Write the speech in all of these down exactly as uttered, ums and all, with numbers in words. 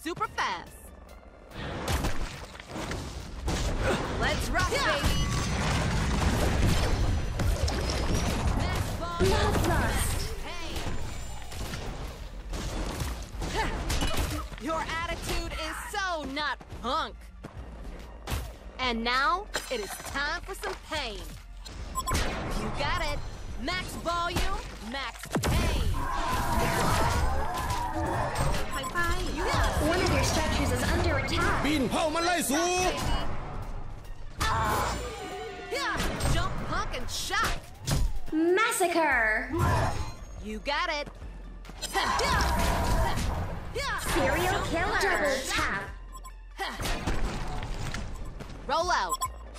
Super fast. Let's rock, baby. Bloodlust. Your attitude is so not punk. And now, it is time for some pain. You got it. Max volume, max pain. One of your structures is under attack. บินเผ่ามันไล่สู่ Yeah, jump, punk, and shock. Massacre. You got it. Serial killer. Double tap. Roll out.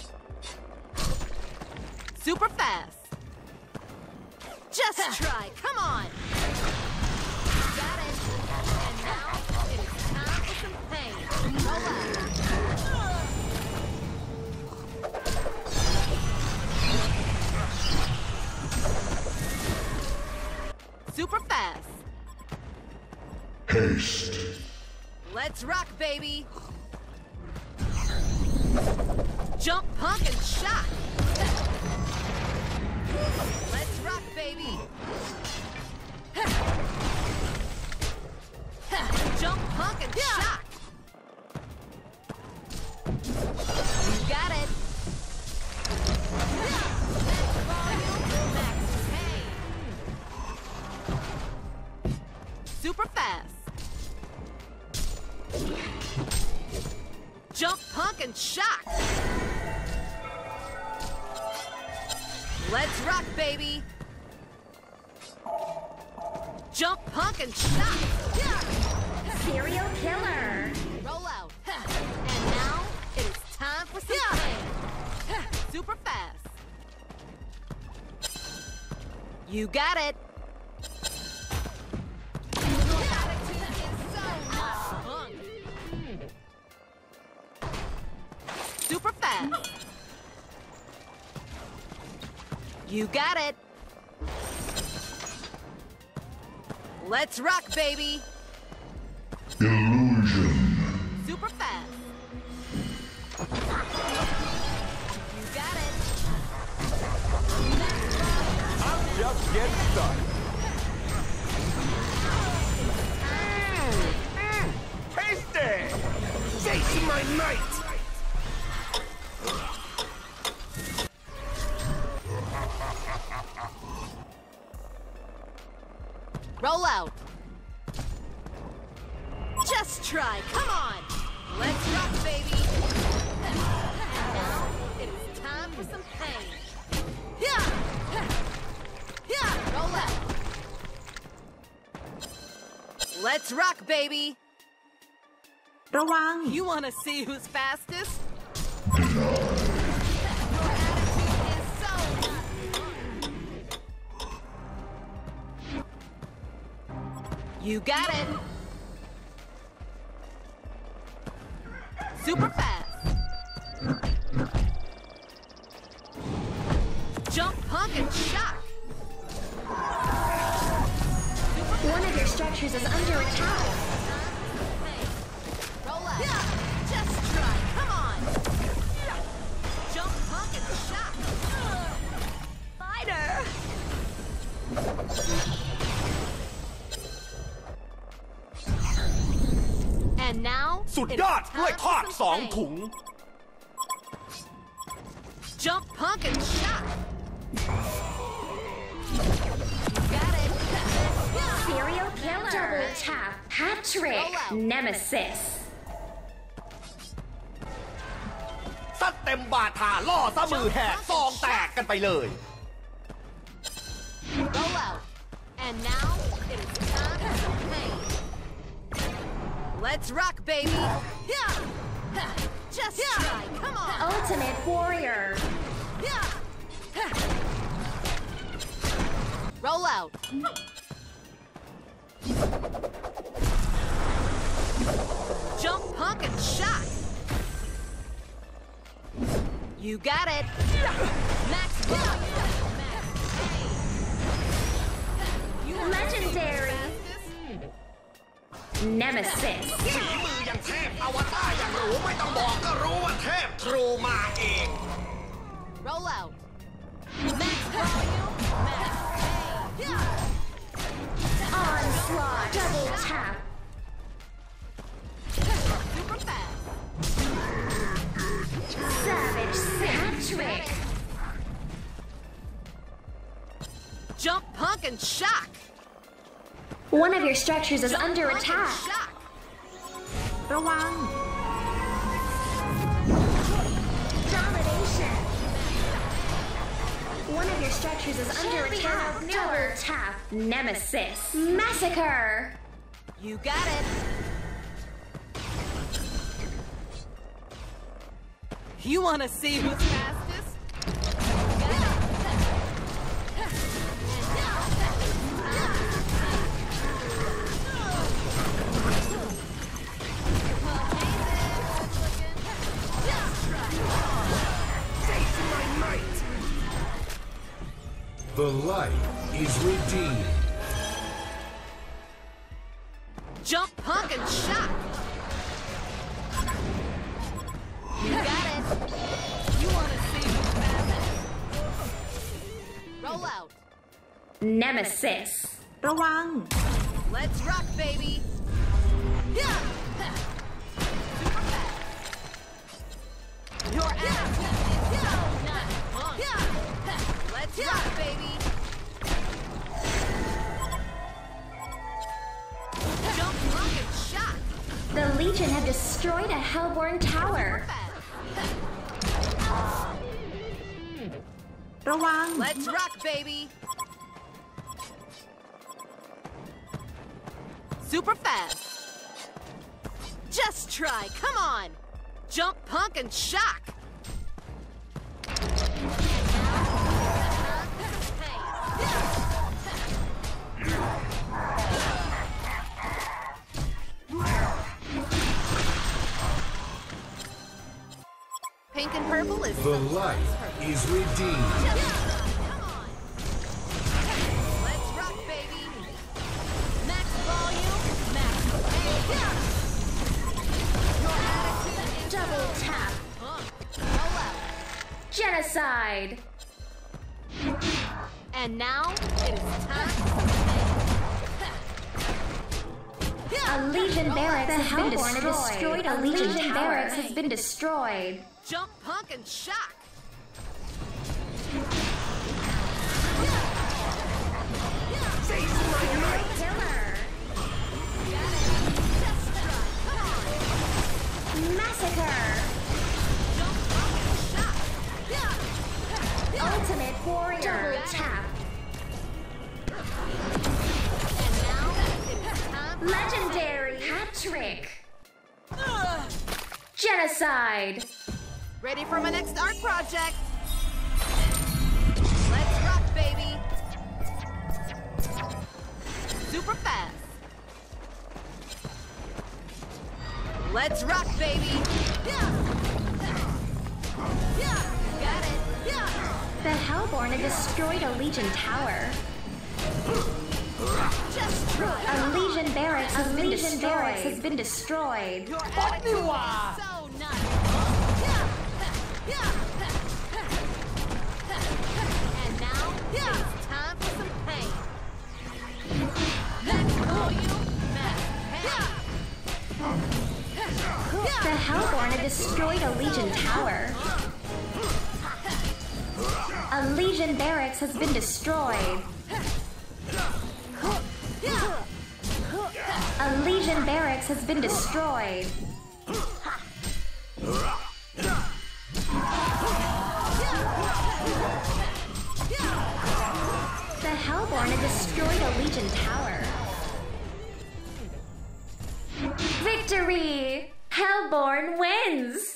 Super fast. Just try. Come on. Got it. And now it is time for some pain. Roll out. Super fast. Haste. Let's rock, baby. Jump, punk, and shock. Let's rock, baby. Jump, punk, and shock. You got it. Max volume, max pain. Super fast. Jump, punk, and shock. Let's rock, baby. Jump, punk, and shock. Serial killer. Roll out. And now it is time for some pain. Super fast. You got it. Your attitude is so not punk. Super fast. You got it. Let's rock, baby. Illusion. Super fast. You got it. I'm just getting started. Tasty! Face my might! Roll out. Just try. Come on. Let's rock, baby. And now it is time for some pain. Yeah. Yeah. Roll out. Let's rock, baby. ระวัง You want to see who's fastest? You got it. Super fast. Jump, punk, and shock. One of your structures is under attack. Roll out. Just try. Come on. Jump, punk, and shock. Fighter. And now สุดยอดกล้วยทอดสองถุง Jump, punk, and shock. You got it. Serial killer. Double tap. Hat trick. Roll out. Nemesis. ซัดเต็มบาทาล่อซะมือแหกซองแตกกันไปเลย Roll out. And now it is time for some pain. Let's rock, baby. Yeah. Just try. Come on. Ultimate warrior. Yeah. Roll out. Jump, punk, and shock. You got it. Max volume. Max pain. You Legendary. Nemesis. ฝีมืออย่างเทพอวตารอย่างหรูไม่ต้องบอกก็รู้ว่าเทพทรูมาเอง Roll out. Max volume. Max pain. Onslaught. Double tap. Super fast. Savage Hat-trick. Jump, punk, and shock. One of your structures is Jump, under punk, and attack. shock. ระวัง Domination. One of your structures is under attack. Double tap. Nemesis. Massacre. You got it. You want to see who's fastest? The light is redeemed. Jump, punk, and shock. You got it. You want to see who's fastest? Roll out. Nemesis. ระวัง Let's rock, baby. Yeah. Super fast. Your attitude is so not punk. Let's rock, baby. Jump, punk, and shock. The Legion have destroyed a Hellborn tower. Fast. ระวัง Let's rock, baby. Super fast. Just try. Come on. Jump, punk, and shock. Pink and purple is The light is redeemed. Come on. Let's rock, baby. Max volume, max pain. Your attitude is Double tap. punk. Roll out. Genocide. And now it is time for A Legion barracks has been destroyed. A Legion barracks has been destroyed. Jump, punk, and shock. Killer. Massacre. Jump, punk, and shock. Ultimate warrior. Double tap. And now it is time for Legendary. Hat-trick. Genocide. Ready for my next art project? Let's rock, baby! Super fast! Let's rock, baby! Yeah! Yeah! Got it! Yeah! The Hellborn have destroyed a Legion tower. Just try! A Legion barracks has been destroyed. Has been destroyed. Your attitude is so not yeah! Yeah! And now it's time for some pain. Max volume, max pain. The Hellborn have destroyed a Legion tower. A Legion barracks has been destroyed. A Legion barracks has been destroyed. The Hellborn have destroyed a Legion tower. Victory! Hellborn wins!